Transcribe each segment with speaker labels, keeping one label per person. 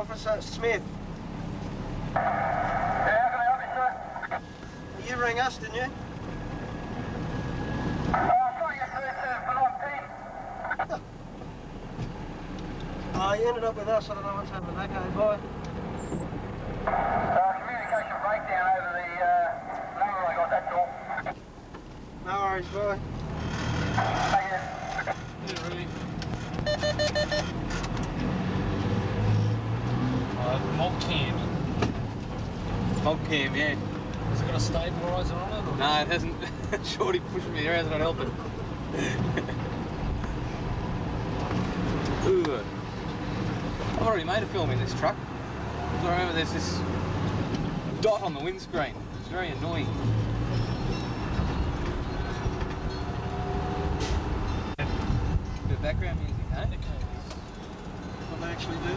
Speaker 1: Officer Smith.
Speaker 2: Yeah, how can I help you, sir?
Speaker 1: You rang us, didn't you?
Speaker 2: I thought you through to Battambang.
Speaker 1: Oh, you ended up with us. I don't know what's happened. Okay, bye.
Speaker 2: Communication breakdown over the number I got, that's all.
Speaker 1: No worries, bye.
Speaker 2: Thank you.
Speaker 3: Yeah, really. Mob cam.
Speaker 4: Mob cam, yeah.
Speaker 3: Has it got a stabiliser on it? Or?
Speaker 4: No, it hasn't. Shorty pushed me around, it's not helping. Ooh. I've already made a film in this truck. So I remember there's this dot on the windscreen. It's very annoying. Bit of background music, eh?
Speaker 1: What they actually do.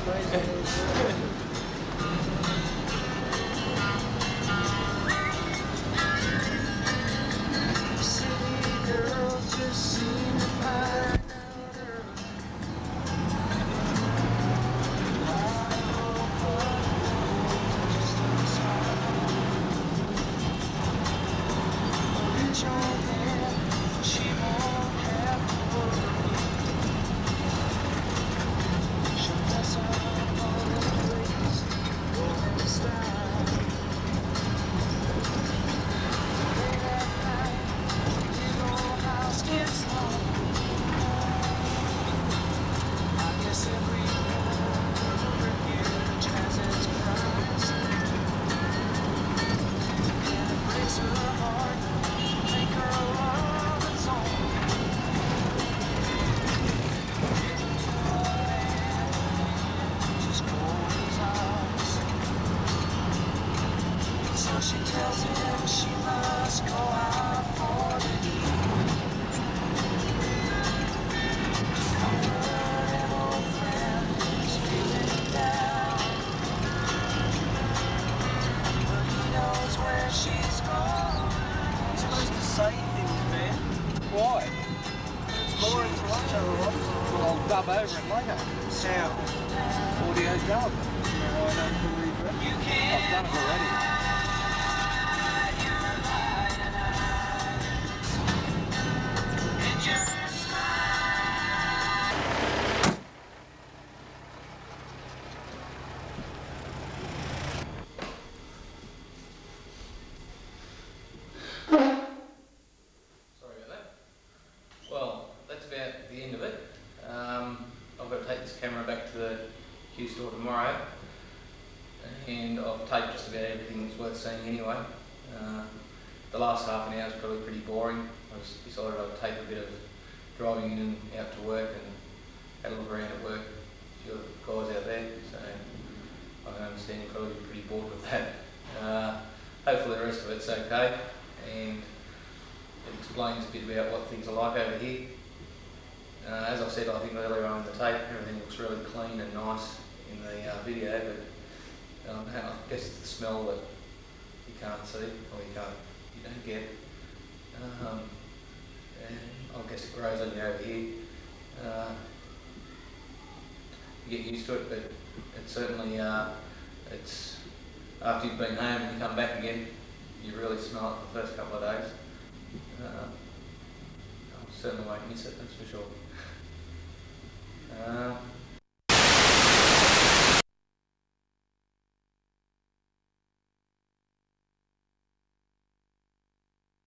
Speaker 4: Why?
Speaker 1: It's boring to watch otherwise.
Speaker 4: Well, I'll dub over it later.
Speaker 1: How?
Speaker 4: Audio's done.
Speaker 1: No, I don't believe it.
Speaker 4: I've done it already. Sorry about that. Well, that's about the end of it. I've got to take this camera back to the Q store tomorrow, and I've taped just about everything that's worth seeing anyway. The last half an hour is probably pretty boring. I just decided I'd tape a bit of driving in and out to work and had a look around at work, a few of the guys out there, so I can understand you're probably pretty bored with that. Hopefully the rest of it's okay, and it explains a bit about what things are like over here. As I said, I think earlier on in the tape, everything looks really clean and nice in the video, but I guess it's the smell that you can't see, or you don't get. And I guess it grows on you over here. You get used to it, but it's certainly, it's after you've been home and you come back again, you really smell it the first couple of days. I certainly won't miss it, that's for sure.